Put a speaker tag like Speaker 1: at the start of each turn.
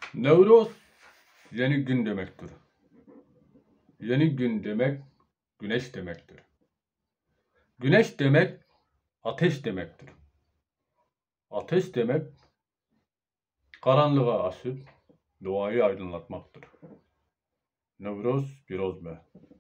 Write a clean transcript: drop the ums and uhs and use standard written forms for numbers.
Speaker 1: Nevroz yeni gün demektir. Yeni gün demek güneş demektir. Güneş demek ateş demektir. Ateş demek karanlığa aşıp doğayı aydınlatmaktır. Nevroz Pirozbe.